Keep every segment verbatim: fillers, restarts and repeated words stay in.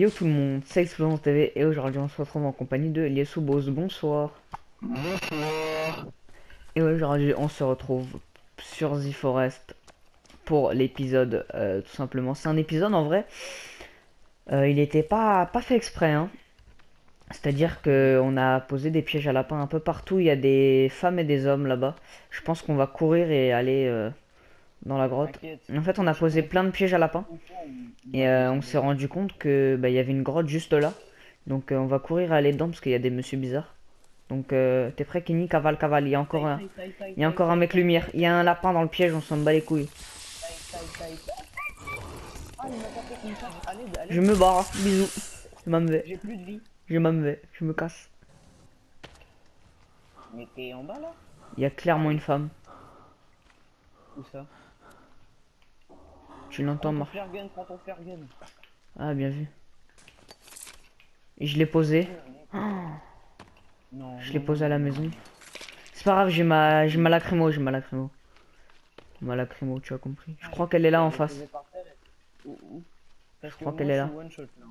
Yo tout le monde, c'est Explosion T V et aujourd'hui on se retrouve en compagnie de Liesubos. Bonsoir. Bonsoir. Et aujourd'hui on se retrouve sur The Forest pour l'épisode euh, tout simplement. C'est un épisode en vrai, euh, il était pas, pas fait exprès hein. C'est-à-dire que on a posé des pièges à lapins un peu partout, il y a des femmes et des hommes là-bas. Je pense qu'on va courir et aller euh, dans la grotte. T'inquiète. En fait on a posé plein de pièges à lapins. Et euh, on s'est rendu compte que bah, il y avait une grotte juste là. Donc euh, on va courir à aller dedans parce qu'il y a des messieurs bizarres. Donc euh, t'es prêt Kenny? Cavale, cavale. Il y a encore un, il y a encore un mec lumière. Il y a un lapin dans le piège, on s'en bat les couilles. Ah, il m'a tapé comme ça. Allez, allez. Je me barre, bisous. Je m'en vais, J'ai plus de vie. je m'en vais, je me casse. Mais t'es en bas là? Il y a clairement une femme. Où ça? Tu l'entends Prends ton marcher. flare gun, prends ton flare gun. Ah bien vu. Et je l'ai posé. Oh, Non. je non, l'ai non, posé à la non, maison. non. C'est pas grave, j'ai ma, j'ai ma lacrymo, j'ai ma lacrymo. Ma lacrymo, tu as compris. Je Ah, crois j'ai qu'elle est là en posé face. par terre et- Où, où Parce Je que crois moi qu'elle je est suis là. one shot là.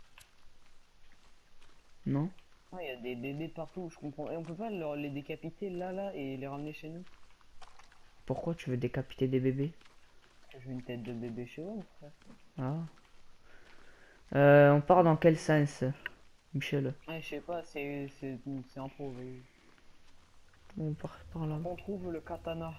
Non? Ah, il y a des bébés partout, je comprends. Et on peut pas leur, les décapiter là là et les ramener chez nous? Pourquoi tu veux décapiter des bébés? Parce que je veux une tête de bébé chez moi, frère. Ah. Euh, on part dans quel sens, Michel? Ah, je sais pas, c'est c'est c'est improvisé. On part par là. On trouve le katana.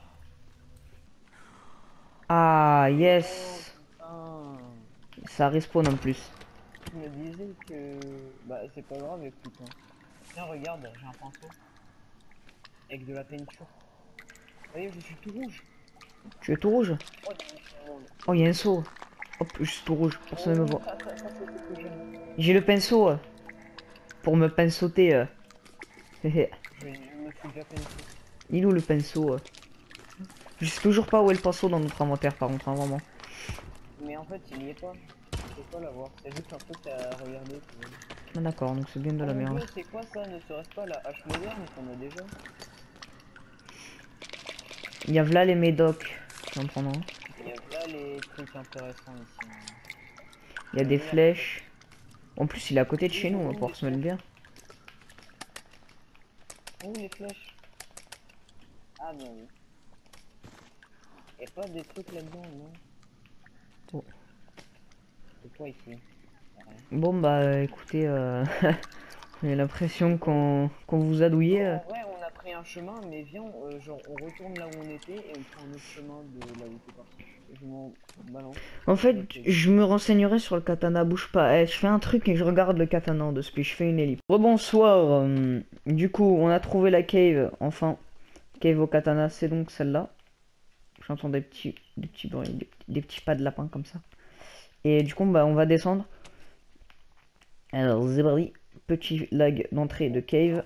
Ah, Oh yes! putain. Ça respawn en plus. Je me disais que... Bah c'est pas grave, écoute. Hein. Tiens, regarde, j'ai un pinceau. Avec de la peinture. Vous voyez, je suis tout rouge. Tu es tout rouge? Oh, il y a un monde. Oh, il y a un seau. Hop, je suis tout rouge. Personne ne me Oh, voit. ça, ça, ça c'est ce que j'aime. J'ai le pinceau. euh, Pour me pinceauter. euh. Hé, Je, je me suis déjà peiné. Il est où le pinceau? euh Je sais toujours pas où est le pinceau dans notre inventaire par contre, hein, vraiment. Mais en fait, il n'y est pas. Je peux pas l'avoir. C'est juste un truc à regarder. Ah, d'accord, donc c'est bien de Oh la mon merde. dieu, c'est quoi ça? Ne serait-ce pas la hache moderne qu'on a déjà? Il y a là les médocs. Je vais en prendre un. Il y a là les trucs intéressants ici. Il y a des flèches. En plus, il est à côté de chez nous, on va pouvoir se mettre bien. Où les flèches? Ah non, oui. Y'a pas des trucs là-dedans, non? Oh. C'est quoi ici? Rien. Bon bah euh, écoutez, euh... j'ai l'impression qu'on qu'on vous a douillé. euh. En vrai, on a pris un chemin, mais viens, euh, genre, on retourne là où on était et on prend un autre chemin de là où t'es parti. Je m'en balance. En fait, je me renseignerai sur le katana, bouge pas. Eh, je fais un truc et je regarde le katana en deux speed, je fais une ellipse. Rebonsoir, euh, du coup, on a trouvé la cave, enfin. Cave au katana, c'est donc celle-là. J'entends des petits, des petits bruits, des, des petits pas de lapin comme ça. Et du coup, bah, on va descendre. Alors, c'est parti. Petit lag d'entrée de cave.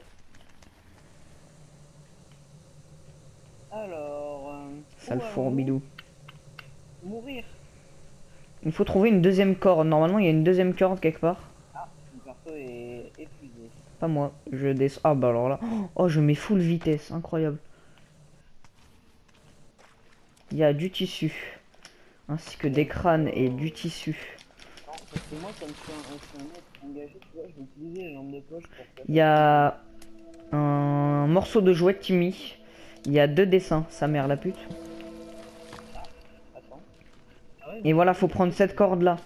Alors, euh, Sale où allons-nous? fourbidou. Mourir. Il faut trouver une deuxième corde. Normalement, il y a une deuxième corde quelque part. Ah, mon perso est épuisé. Pas moi. Je descends. Ah bah alors là. Oh, je mets full vitesse. Incroyable. Il y a du tissu. Ainsi que des crânes et du tissu. Non, parce que moi, comme je suis un, je suis un mec engagé, tu vois, je vais utiliser les lampes de poche pour faire... Il y a un morceau de jouet Timmy. Il y a deux dessins. Sa mère la pute. Attends. Ah ouais, Et voilà, faut prendre cette corde là.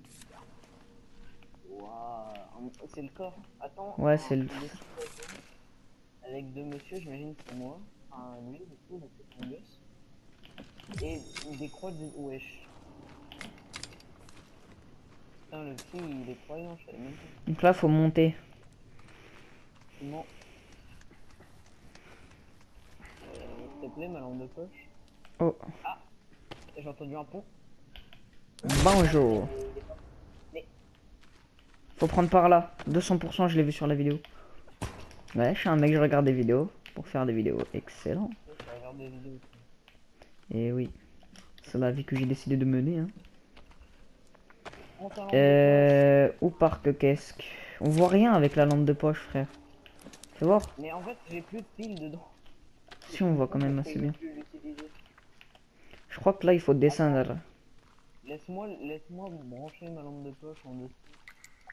waouh, c'est le corps. Attends. Ouais, un- c'est le. un monsieur avec deux messieurs, j'imagine que c'est moi. Enfin, lui, du coup, donc c'est son gosse. Et des croix de wesh. Putain, le petit, il est croyant, je savais même pas. Donc là, faut monter. Comment? Euh, s'il te plaît, ma lampe de poche. Oh, Ah, j'ai entendu un pont. bonjour. Mais, Faut prendre par là. deux cents pour cent, je l'ai vu sur la vidéo. Ouais, je suis un mec, je regarde des vidéos. Pour faire des vidéos. Excellent. je regarde des vidéos. Et oui. C'est la vie que j'ai décidé de mener. Hein. On t'a lampe de Euh... Où part que qu'est-ce que... On voit rien avec la lampe de poche, frère. Fais voir. poche. Mais en fait, j'ai plus de piles dedans. Si, on voit quand même Parce que assez je bien. veux plus l'utiliser. Je crois que là, il faut descendre. Laisse-moi laisse-moi brancher ma lampe de poche en dessous.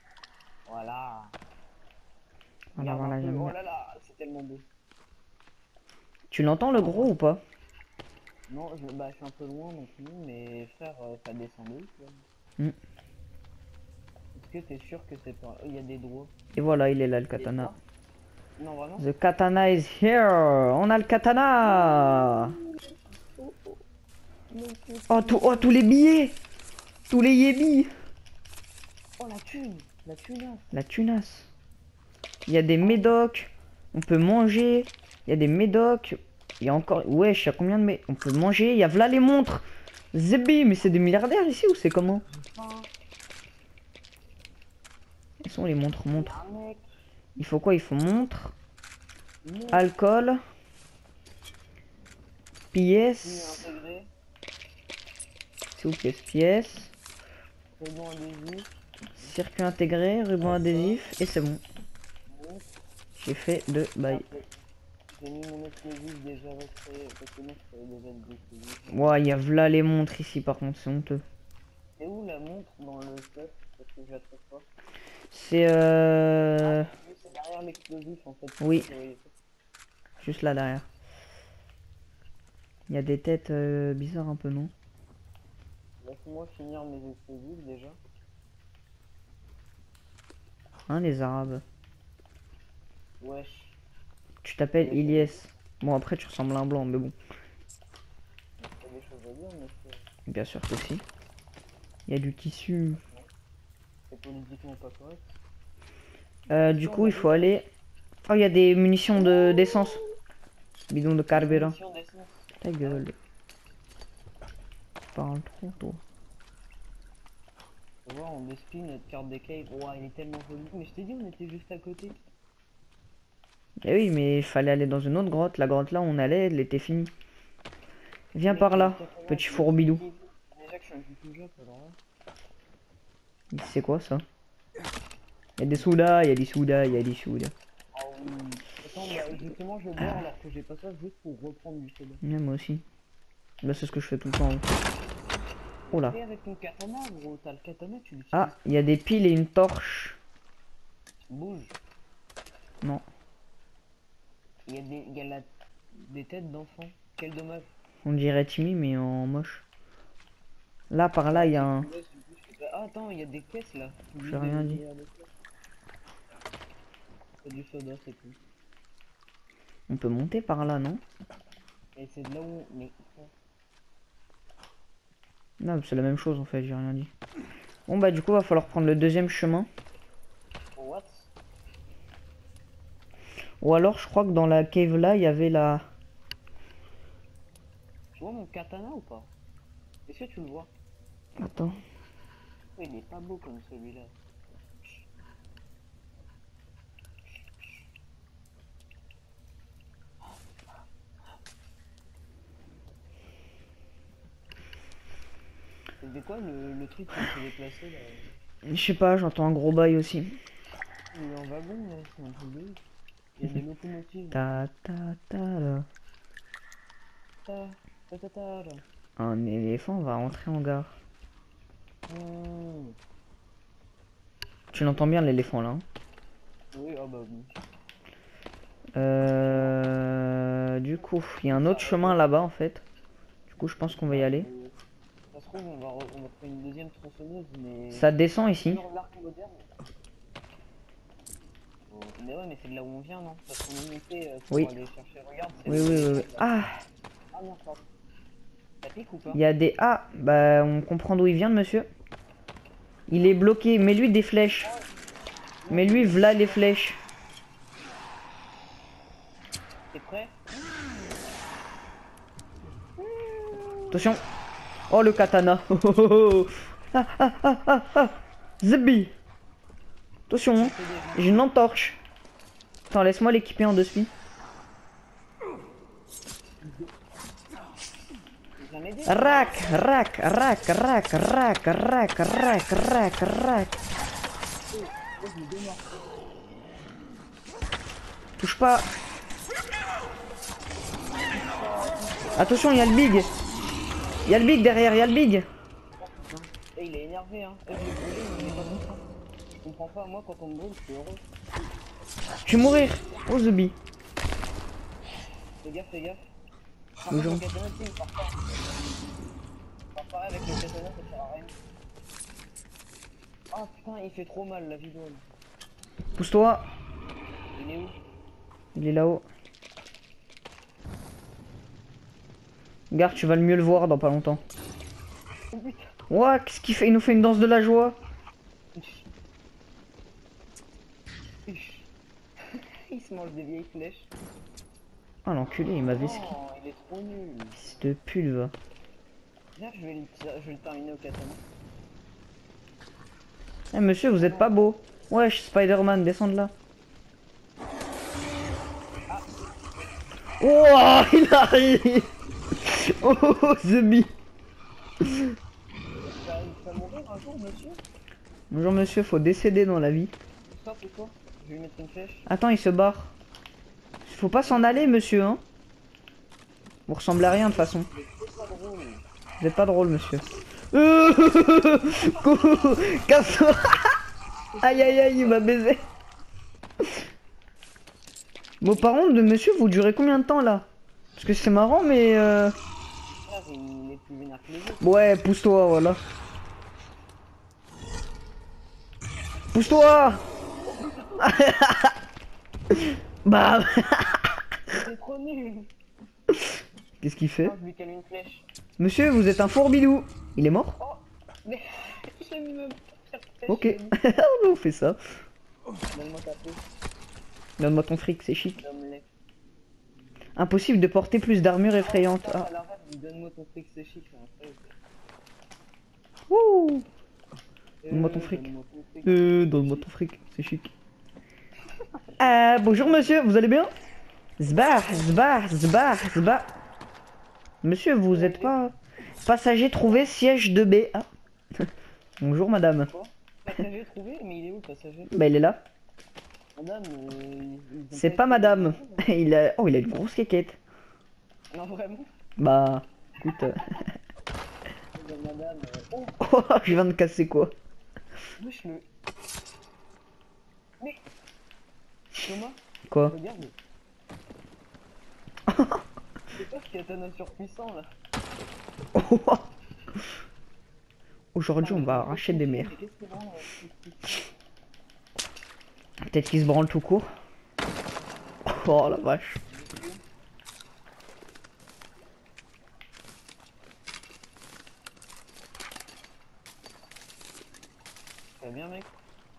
Voilà. Voilà, Regarde voilà, un peu. j'aime Oh bien. là là, c'est tellement beau. Tu l'entends le gros ou pas? Non, je, bah, je suis un peu loin non plus, mais frère, euh, ça descend de ouf, là. Mm. Est-ce que t'es sûr que c'est pas... Il y a des droits. Et voilà, il est là le Il y a katana. quoi? Non, vraiment? The katana is here. On a le katana. Oh, oh. Mais c'est Oh, tout, oh, tous les billets. Tous les yébis. Oh, la thune. La thune. La tunasse. Il y a des médocs. On peut manger. Il y a des médocs. Il y a encore... Wesh, il y a combien de mé... On peut manger. Il y a v'là les montres. Zébi, mais c'est des milliardaires ici ou c'est comment? Enfin, Ils sont les montres, il y montres. a un mec. Il faut quoi? Il faut montre. Montre. Alcool. Fille Pièces. intégrée. C'est où pièces? Pièces. Ruban adhésif. Circuit intégré, ruban adhésif. Et c'est bon. Montre. J'ai fait le bail. Après, j'ai mis mon explosif déjà recréé. Parce que moi, je savais déjà le explosif. Ouah, il y a v'là les montres ici par contre, c'est honteux. Et où la montre dans le stuff? Parce que je la trouve pas. C'est euh... Oui, c'est derrière l'explosif en fait. Oui. Oui. juste là derrière. Il y a des têtes euh, bizarres un peu, non? Laisse-moi finir mes explosifs déjà. Hein, les arabes. Wesh. Tu t'appelles Oui, Ilyes. Bon, après tu ressembles à un blanc, mais bon. T'as des choses à dire, mais c'est- Bien sûr que si. Il y a du tissu. c'est politiquement pas correct. Euh, du coup, il faut aller... Oh, il y a des munitions de d'essence. Bidon de carburant. Munitions d'essence. Ta gueule. Tu parles trop, toi. Tu vois, on desplit notre carte des caves. Ouah, il est tellement joli. Mais je t'ai dit, on était juste à côté. Eh oui, mais il fallait aller dans une autre grotte. La grotte là où on allait, elle était finie. Viens Mec, par là, il y a quatre-vingts, petit je me fourbidou. suis dit- Déjà que je suis un petit jeu, alors là. C'est quoi ça? Il y a des soudas, il y a des soudas, il y a des soudas. Ah oui. Attends, bah, justement, je vais boire alors que j'ai pas ça juste pour reprendre du soda. Ouais, moi aussi. Bah, c'est ce que je fais tout le temps. Oh là. Et avec ton katana, gros, t'as le katana, tu l'utilises. Ah, il y a des piles et une torche. Bouge. Non. Il y a des, il y a la, des têtes d'enfants. Quel dommage. On dirait Timmy, mais en moche. Là, par là, il y a un... Ah, attends, il y a des caisses là. J'ai rien dit. C'est du soda, c'est tout. On peut monter par là, non? Et c'est de là où... Mais... Non, c'est la même chose en fait, j'ai rien dit. Bon bah du coup, va falloir prendre le deuxième chemin. What? Ou alors, je crois que dans la cave là, il y avait la... Tu vois mon katana ou pas? Est-ce que tu le vois? Attends. Oh, il est pas beau comme celui-là. C'était quoi le, le truc qui s'est déplacé là? Je sais pas, j'entends un gros bail aussi. Il est en wagon là, c'est un truc de ouf. Il y a des locomotives. Ta ta ta là. Ta ta ta ta là. Un éléphant va rentrer en gare. Mmh. Tu l'entends bien l'éléphant là, hein? Oui, ah bah oui. Euh... Du coup, il y a un autre chemin là-bas en fait. Du coup, je pense qu'on va y aller. Euh, Ça se trouve, on va, re- on va faire une deuxième tronçonneuse, mais. Ça descend ici. Sur l'arc moderne. Oh, mais ouais, mais c'est de là où on vient, non? Parce qu'on est monté euh, pour Oui. aller chercher. Regarde, c'est Oui, le- oui, oui, oui. Ah, Ah non, pardon. Ça pique ou pas? il y a des... Ah, bah on comprend d'où il vient le monsieur. Il est bloqué. Mets-lui des flèches. Mets-lui v'là les flèches. T'es prêt? Attention. Oh le katana. Oh, oh, oh. Ah, ah, ah, ah, ah. Zébi. Attention, hein. J'ai une lampe torche. Attends, laisse-moi l'équiper en deux spi. Viens m'aider. Rac, rac, rac, rac, rac, rac, rac, rac, rac. Touche pas. Attention, il y a le big. Il y a le big derrière, il y a le big. Eh, il est énervé, hein. Eh, je l'ai brûlé, mais il est pas content. Je comprends pas, moi quand on me brûle, je suis heureux. Je vais mourir. Oh zombie. Fais gaffe, fais gaffe. Par Bonjour. contre, le katana, tu sais, il part pas. Il part pareil avec le katana, ça sert à rien. Oh putain, il fait trop mal la vidéo. Pousse-toi. Il est où? Il est là-haut. Regarde, tu vas le mieux le voir dans pas longtemps. Oh putain. Ouah, qu'est-ce qu'il fait? Il nous fait une danse de la joie. Il se mange des vieilles flèches. Ah l'enculé, il m'avait ski. Oh, il est trop nul. Fils de pulve. Là, je vais le, je vais le terminer au katana. Eh monsieur, vous êtes pas beau. Wesh, Spider-Man, descends de là. Ah. Oh, il arrive. Oh, zombie. Ça va mourir un jour, monsieur? Bonjour monsieur, faut décéder dans la vie. Stop ou quoi? Je vais lui mettre une flèche. Attends, il se barre. Faut pas s'en aller, monsieur, hein. Vous ressemblez à rien de toute façon. C'est pas drôle. Vous êtes pas drôle, monsieur. Euh, Casse-toi. Aïe aïe aïe, il m'a baisé. Bon, par contre, de monsieur, vous durez combien de temps là? Parce que c'est marrant, mais euh... Là, il est plus vénère que les autres. ouais, pousse-toi, voilà. Pousse-toi. Bah. C'est trop nul. Qu'est-ce qu'il fait? Oh, je lui cale une flèche. Monsieur, vous êtes un fourbidou. Il est mort? Oh, mais j'aime même faire flèche. Ok. On fait ça. Donne-moi ta peau. Donne-moi ton fric, c'est chic. Donne-le. Impossible de porter plus d'armure effrayante. Ah, Ah. à l'inverse, dis, donne-moi ton fric, c'est chic. C'est un truc. Wouh. Euh, Donne-moi ton fric. donne-moi ton fric. Euh, donne-moi ton fric, c'est chic. Euh, bonjour monsieur, vous allez bien? Zbar, zbar, zbar, zbar. Monsieur, vous êtes pas... Passager trouvé, siège de B. Ah. Bonjour madame. Quoi? Passager trouvé? Mais il est où le passager? Bah il est là. Madame, euh, ils- ils ont C'est pas pas été- madame. Il a... Oh, il a une grosse quéquette. Non, vraiment? Bah, écoute... euh, Euh, Madame, euh, oh, Oh, je viens de casser quoi? wesh le... Mais... Thomas, Quoi? regarde. C'est pas ce katana surpuissant là. Aujourd'hui, on va arracher des mers. Mais qu'est-ce que c'est vraiment, euh, Peut-être qu'il se branle tout court. Oh la vache. Ça va bien mec?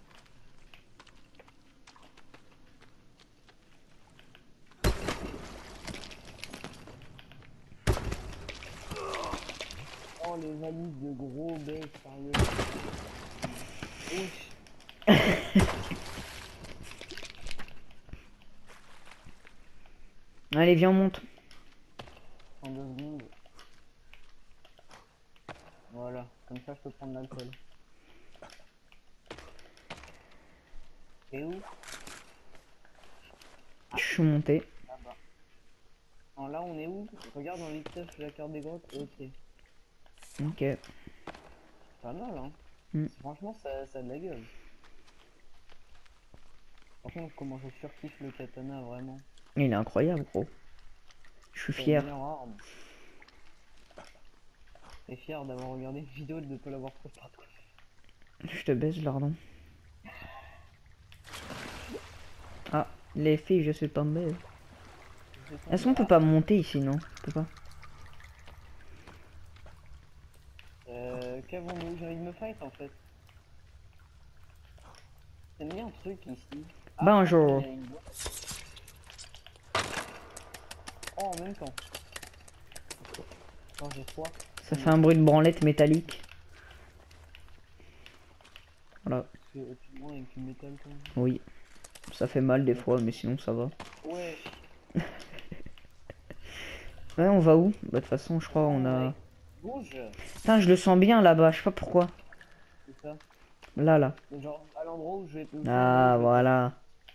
Oh les valises de gros bêtes, sérieux. Ouf. Allez, viens, on monte. En deux secondes. Voilà, comme ça je peux prendre l'alcool. Et où? Je suis monté. Là-bas. Non, là on est où? Regarde dans l'ictus la carte des grottes. Ok. Ok. Pas mal hein. Mm. Franchement ça, ça a de la gueule. Par contre comment je surkiffe le katana vraiment. Il est incroyable, gros. Je suis C'est la fier. meilleure arme. Et fier d'avoir regardé une vidéo et de ne pas l'avoir fait par toi. Je te baisse, Lardon. Ah, les filles, je suis tombé. Est-ce qu'on peut pas monter ici, non? On peut pas. Euh, qu'avons-nous? J'ai envie de me fight en fait. J'aime bien un truc ici. Ah, Bonjour. il y a une boîte. Oh, en même temps. Oh, j'ai froid. Ça fait un bruit de branlette métallique. Voilà. Tu tu moins avec du métal quand même. Oui. Ça fait mal des fois, mais sinon ça va. Ouais. Ouais, on va où? Bah, de toute façon, je crois on a... Bouge. Putain, je le sens bien là-bas, je sais pas pourquoi. C'est ça. Là, là. Mais genre à l'endroit où je vais te. Ah, voilà.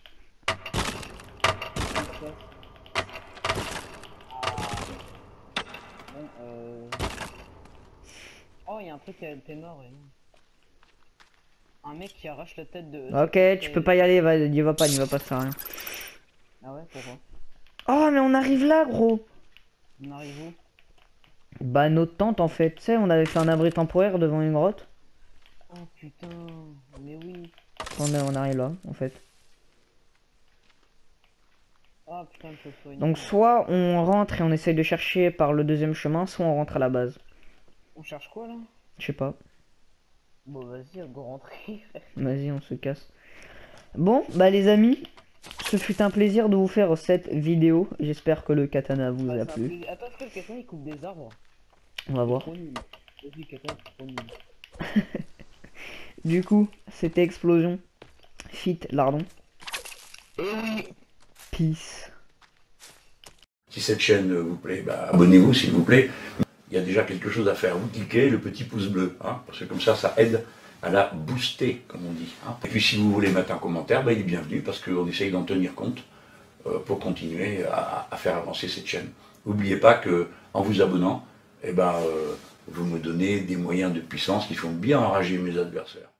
Bon, euh... Oh, il y a un truc qui a été mort et non. un mec qui arrache la tête de... Ok, tu peux pas y aller, va, n'y va pas, n'y va pas, ça sert à rien. Ah ouais, pourquoi? Oh, mais on arrive là, gros. On arrive où? Bah, notre tente, en fait. Tu sais, on avait fait un abri temporaire devant une grotte. Oh putain, mais oui. On, est, on arrive là, en fait. Ah putain, il faut soigner. Donc, soit on rentre et on essaye de chercher par le deuxième chemin, soit on rentre à la base. On cherche quoi là? Je sais pas. Bon vas-y, go rentrer. Vas-y, on se casse. Bon, bah les amis, ce fut un plaisir de vous faire cette vidéo. J'espère que le katana vous Bah, a c'est un plu. plaisir. Attends, est-ce que le katana il coupe des arbres? On va voir. Trop nul. Vas-y, katana, c'est trop nul. Du coup, c'était Explosion. Fit Lardon. Peace. Si cette chaîne vous plaît, bah, abonnez-vous s'il vous plaît. Il y a déjà quelque chose à faire. Vous cliquez le petit pouce bleu, hein, parce que comme ça, ça aide à la booster, comme on dit. Hein. Et puis si vous voulez mettre un commentaire, bah, il est bienvenu, parce qu'on essaye d'en tenir compte euh, pour continuer à, à faire avancer cette chaîne. N'oubliez pas que en vous abonnant, eh ben, euh, vous me donnez des moyens de puissance qui font bien enrager mes adversaires.